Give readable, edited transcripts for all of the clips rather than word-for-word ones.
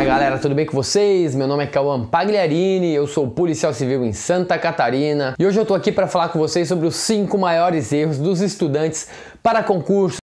Fala galera, tudo bem com vocês? Meu nome é Cauã Pagliarini, eu sou policial civil em Santa Catarina e hoje eu tô aqui para falar com vocês sobre os 5 maiores erros dos estudantes para concurso.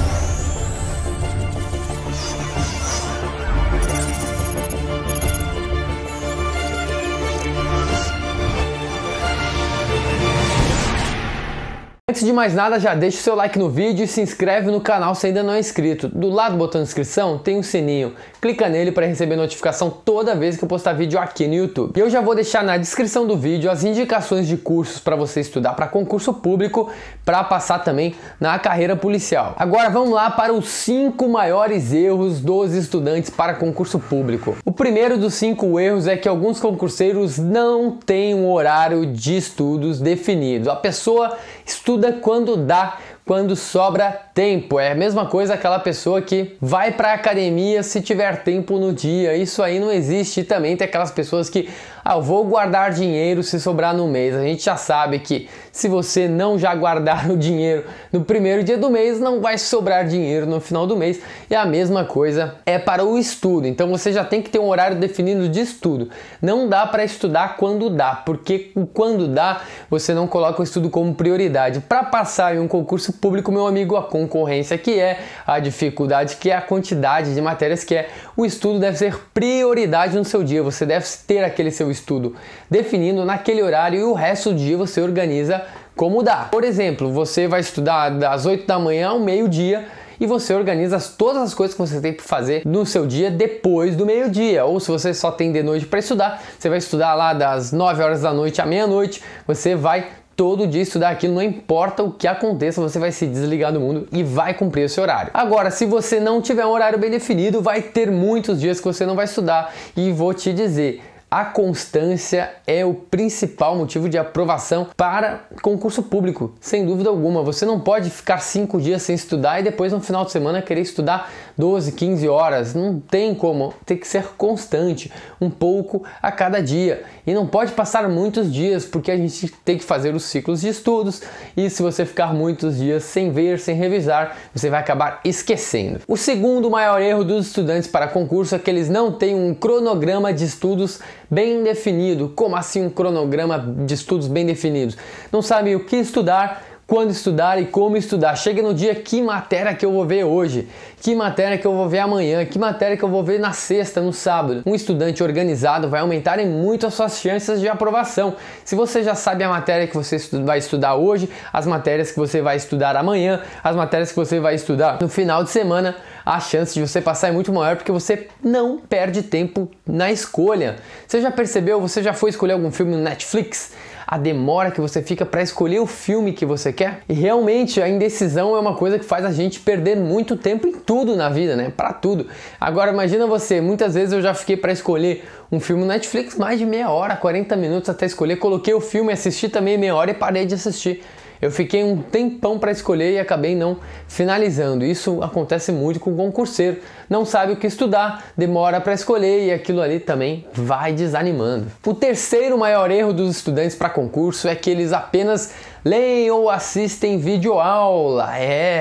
Antes de mais nada, já deixa o seu like no vídeo e se inscreve no canal se ainda não é inscrito. Do lado do botão de inscrição tem um sininho. Clica nele para receber notificação toda vez que eu postar vídeo aqui no YouTube. E eu já vou deixar na descrição do vídeo as indicações de cursos para você estudar para concurso público, para passar também na carreira policial. Agora vamos lá para os 5 maiores erros dos estudantes para concurso público. O primeiro dos 5 erros é que alguns concurseiros não têm um horário de estudos definido. A pessoa estuda quando dá, quando sobra tempo. É a mesma coisa aquela pessoa que vai para a academia se tiver tempo no dia. Isso aí não existe. E também tem aquelas pessoas que eu vou guardar dinheiro se sobrar no mês. A gente já sabe que se você não já guardar o dinheiro no primeiro dia do mês, não vai sobrar dinheiro no final do mês. E a mesma coisa é para o estudo. Então você já tem que ter um horário definido de estudo. Não dá para estudar quando dá, porque quando dá você não coloca o estudo como prioridade. Para passar em um concurso público, meu amigo, a concorrência que é, a dificuldade que é, a quantidade de matérias que é, o estudo deve ser prioridade no seu dia. Você deve ter aquele seu estudo definindo naquele horário e o resto do dia você organiza como dá. Por exemplo, você vai estudar das 8 da manhã ao meio-dia e você organiza todas as coisas que você tem para fazer no seu dia depois do meio-dia. Ou se você só tem de noite para estudar, você vai estudar lá das 9 horas da noite à meia-noite, você vai todo dia estudar aquilo, não importa o que aconteça, você vai se desligar do mundo e vai cumprir o seu horário. Agora, se você não tiver um horário bem definido, vai ter muitos dias que você não vai estudar. E vou te dizer, a constância é o principal motivo de aprovação para concurso público, sem dúvida alguma. Você não pode ficar 5 dias sem estudar e depois no final de semana querer estudar 12, 15 horas. Não tem como, tem que ser constante, um pouco a cada dia. E não pode passar muitos dias, porque a gente tem que fazer os ciclos de estudos e se você ficar muitos dias sem ver, sem revisar, você vai acabar esquecendo. O segundo maior erro dos estudantes para concurso é que eles não têm um cronograma de estudos bem definido. Como assim um cronograma de estudos bem definidos? Não sabem o que estudar, quando estudar e como estudar. Chega no dia, que matéria que eu vou ver hoje? Que matéria que eu vou ver amanhã? Que matéria que eu vou ver na sexta, no sábado? Um estudante organizado vai aumentar em muito as suas chances de aprovação. Se você já sabe a matéria que você vai estudar hoje, as matérias que você vai estudar amanhã, as matérias que você vai estudar no final de semana, a chance de você passar é muito maior porque você não perde tempo na escolha. Você já percebeu? Você já foi escolher algum filme no Netflix? A demora que você fica para escolher o filme que você quer? E realmente a indecisão é uma coisa que faz a gente perder muito tempo em tudo na vida, né? Para tudo. Agora imagina você, muitas vezes eu já fiquei para escolher um filme no Netflix mais de meia hora, 40 minutos até escolher, coloquei o filme, assisti também meia hora e parei de assistir. Eu fiquei um tempão para escolher e acabei não finalizando. Isso acontece muito com o concurseiro. Não sabe o que estudar, demora para escolher e aquilo ali também vai desanimando. O terceiro maior erro dos estudantes para concurso é que eles apenas leem ou assistem videoaula.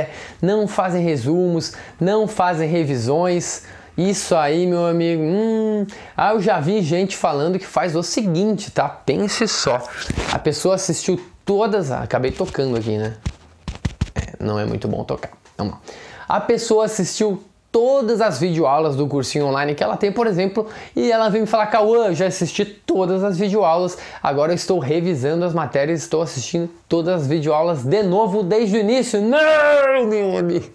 Não fazem resumos, não fazem revisões. Isso aí, meu amigo, eu já vi gente falando que faz o seguinte, tá? Pense só. A pessoa assistiu todas, acabei tocando aqui, né? Não é muito bom tocar. Vamos lá. A pessoa assistiu todas as videoaulas do cursinho online que ela tem, por exemplo, e ela vem me falar: Cauã, já assisti todas as videoaulas, agora eu estou revisando as matérias, estou assistindo todas as videoaulas de novo desde o início. Não, meu amigo!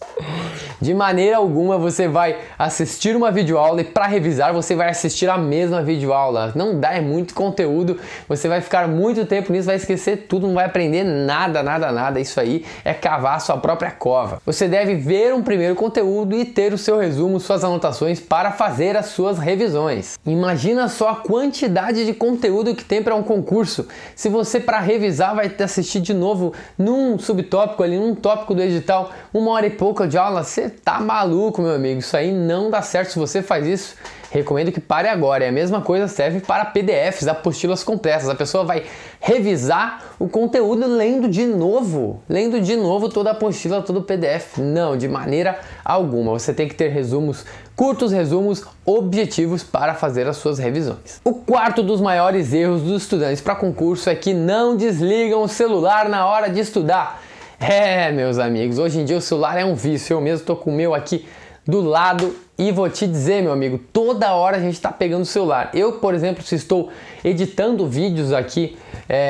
De maneira alguma você vai assistir uma videoaula e para revisar você vai assistir a mesma videoaula. Não dá, é muito conteúdo, você vai ficar muito tempo nisso, vai esquecer tudo, não vai aprender nada, nada, nada. Isso aí é cavar a sua própria cova. Você deve ver um primeiro conteúdo e ter o seu resumo, suas anotações para fazer as suas revisões. Imagina só a quantidade de conteúdo que tem para um concurso. Se você para revisar vai assistir de novo num subtópico ali, num tópico do edital, 1 hora e pouca de aula, você tá maluco, meu amigo. Isso aí não dá certo. Se você faz isso, recomendo que pare agora. E a mesma coisa serve para PDFs, apostilas completas. A pessoa vai revisar o conteúdo lendo de novo toda a apostila, todo o PDF. Não, de maneira alguma. Você tem que ter resumos curtos resumos objetivos para fazer as suas revisões. O quarto dos maiores erros dos estudantes para concurso é que não desligam o celular na hora de estudar. Meus amigos, hoje em dia o celular é um vício. Eu mesmo tô com o meu aqui do lado e vou te dizer, meu amigo, toda hora a gente está pegando o celular. Eu, por exemplo, se estou editando vídeos aqui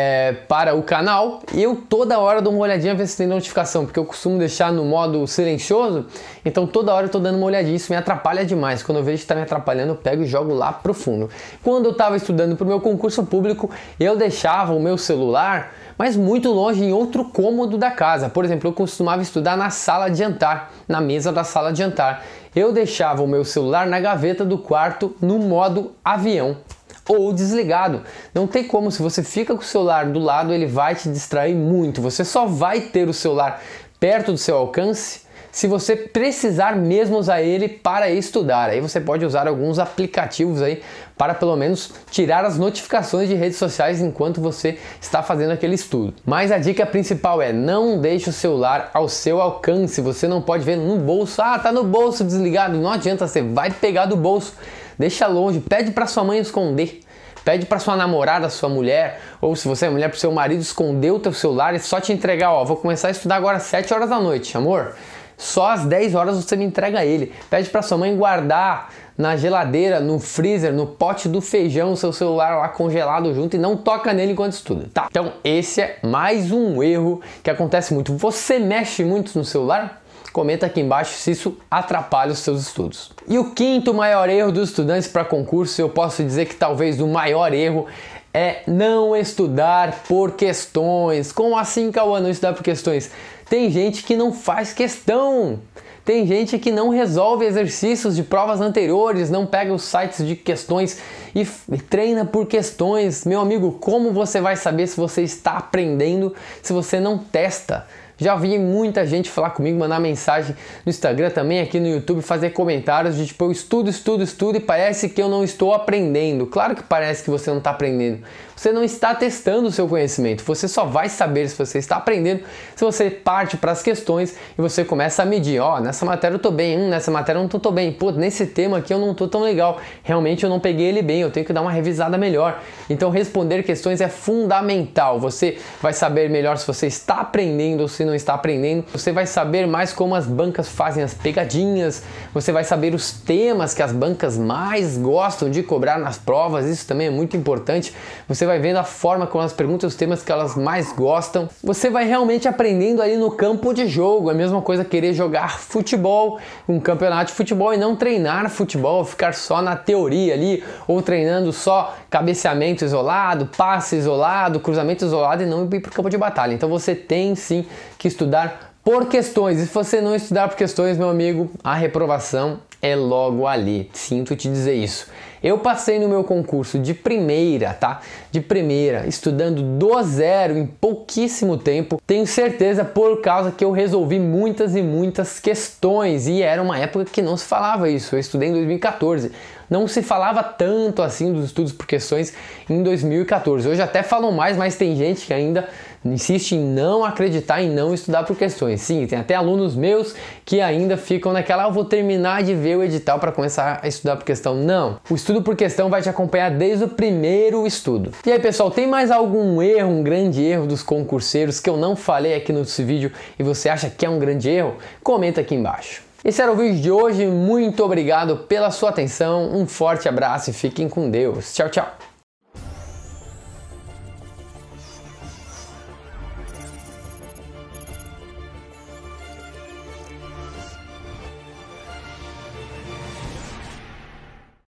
para o canal, eu toda hora dou uma olhadinha ver se tem notificação, porque eu costumo deixar no modo silencioso, então toda hora eu tô dando uma olhadinha, isso me atrapalha demais. Quando eu vejo que está me atrapalhando, eu pego e jogo lá pro fundo. Quando eu estava estudando para o meu concurso público, eu deixava o meu celular, mas muito longe, em outro cômodo da casa. Por exemplo, eu costumava estudar na sala de jantar, na mesa da sala de jantar. Eu deixava o meu celular na gaveta do quarto no modo avião ou desligado. Não tem como, se você fica com o celular do lado, ele vai te distrair muito. Você só vai ter o celular perto do seu alcance se você precisar mesmo usar ele para estudar. Aí você pode usar alguns aplicativos aí para pelo menos tirar as notificações de redes sociais enquanto você está fazendo aquele estudo. Mas a dica principal é: não deixe o celular ao seu alcance. Você não pode ver no bolso. Tá no bolso desligado. Não adianta, você vai pegar do bolso. Deixa longe, pede para sua mãe esconder. Pede para sua namorada, sua mulher, ou se você é mulher, para o seu marido esconder o teu celular e só te entregar, vou começar a estudar agora às 7 horas da noite, amor. Só às 10 horas você me entrega ele. Pede para sua mãe guardar na geladeira, no freezer, no pote do feijão, o seu celular lá congelado junto, e não toca nele enquanto estuda, tá? Então esse é mais um erro que acontece muito. Você mexe muito no celular? Comenta aqui embaixo se isso atrapalha os seus estudos. E o quinto maior erro dos estudantes para concurso, eu posso dizer que talvez o maior erro, é não estudar por questões. Como assim, Cauã, não estudar por questões? Tem gente que não faz questão. Tem gente que não resolve exercícios de provas anteriores, não pega os sites de questões e treina por questões. Meu amigo, como você vai saber se você está aprendendo se você não testa? Já vi muita gente falar comigo, mandar mensagem no Instagram também, aqui no YouTube, fazer comentários de tipo, eu estudo e parece que eu não estou aprendendo. Claro que parece que você não está aprendendo. Você não está testando o seu conhecimento. Você só vai saber se você está aprendendo se você parte para as questões e você começa a medir. Nessa matéria eu estou bem, nessa matéria eu não estou bem. Pô, nesse tema aqui eu não estou tão legal. Realmente eu não peguei ele bem, eu tenho que dar uma revisada melhor. Então responder questões é fundamental. Você vai saber melhor se você está aprendendo ou se não está aprendendo. Você vai saber mais como as bancas fazem as pegadinhas. Você vai saber os temas que as bancas mais gostam de cobrar nas provas. Isso também é muito importante. Você vai vendo a forma como elas perguntam, os temas que elas mais gostam. Você vai realmente aprendendo ali no campo de jogo. É a mesma coisa querer jogar futebol, um campeonato de futebol, e não treinar futebol, ficar só na teoria ali, ou treinando só cabeceamento isolado, passe isolado, cruzamento isolado, e não ir para o campo de batalha. Então você tem sim que estudar por questões. E se você não estudar por questões, meu amigo, a reprovação é logo ali. Sinto te dizer isso. Eu passei no meu concurso de primeira, tá? De primeira, estudando do zero em pouquíssimo tempo. Tenho certeza por causa que eu resolvi muitas e muitas questões. E era uma época que não se falava isso. Eu estudei em 2014. Não se falava tanto assim dos estudos por questões em 2014. Hoje até falam mais, mas tem gente que ainda insiste em não acreditar, em não estudar por questões. Sim, tem até alunos meus que ainda ficam naquela, eu vou terminar de ver o edital para começar a estudar por questão. Não, o estudo por questão vai te acompanhar desde o primeiro estudo. E aí, pessoal, tem mais algum erro, um grande erro dos concurseiros que eu não falei aqui nesse vídeo e você acha que é um grande erro? Comenta aqui embaixo. Esse era o vídeo de hoje, muito obrigado pela sua atenção, um forte abraço e fiquem com Deus. Tchau, tchau!